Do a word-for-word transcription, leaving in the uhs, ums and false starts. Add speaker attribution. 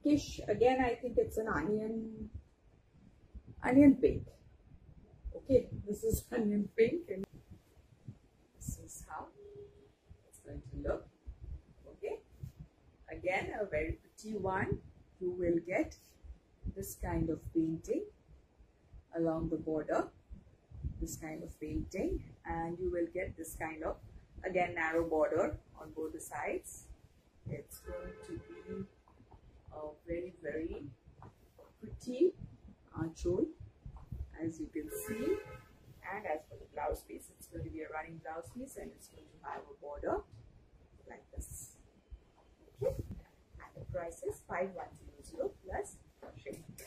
Speaker 1: pinkish. Again, I think it's an onion onion pink. Okay, this is onion pink, and this is how it's going to look. Okay, again a very pretty one. You will get this kind of painting along the border, this kind of painting, and you will get this kind of, again, narrow border on both the sides. It's going to be a very very pretty archole, as you can see. And as for the blouse piece, it's going to be a running blouse piece, and it's going to have a border like this. Okay, and the price is five one zero zero plus shipping.